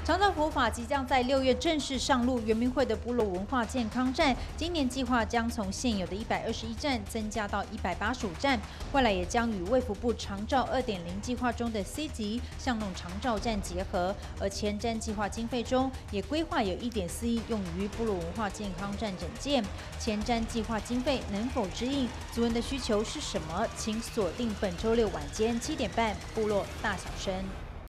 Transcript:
长照佛法即将在6月正式上路，原民会的部落文化健康站，今年计划将从现有的121站增加到185站，未来也将与卫福部长照2.0计划中的 C 级巷弄长照站结合，而前瞻计划经费中也规划有1.4亿用于部落文化健康站整建。前瞻计划经费能否支应族人的需求是什么？请锁定本周6晚间7点半，部落大小声。